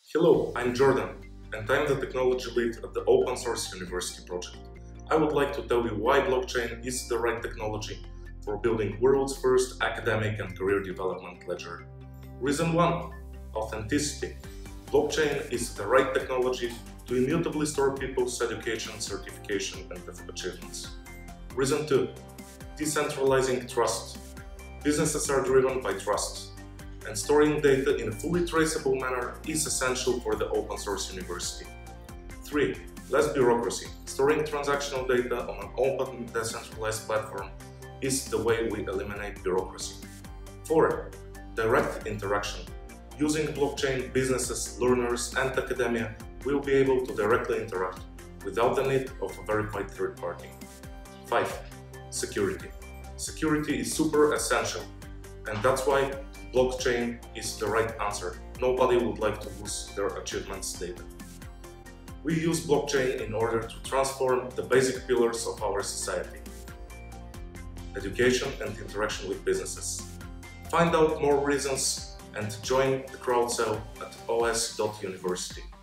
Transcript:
Hello, I'm Jordan, and I'm the technology lead at the OS.UNIVERSITY project. I would like to tell you why blockchain is the right technology for building world's first academic and career development ledger. Reason 1. Authenticity. Blockchain is the right technology to immutably store people's education, certification, and achievements. Reason 2. Decentralizing trust. Businesses are driven by trust, and storing data in a fully traceable manner is essential for the open source university. 3. Less bureaucracy. Storing transactional data on an open, decentralized platform is the way we eliminate bureaucracy. 4. Direct interaction. Using blockchain, businesses, learners, and academia will be able to directly interact without the need of a verified third party. 5. Security. Security is super essential, and that's why blockchain is the right answer. Nobody would like to lose their achievements data. We use blockchain in order to transform the basic pillars of our society: education and interaction with businesses. Find out more reasons and join the crowd cell at OS.UNIVERSITY.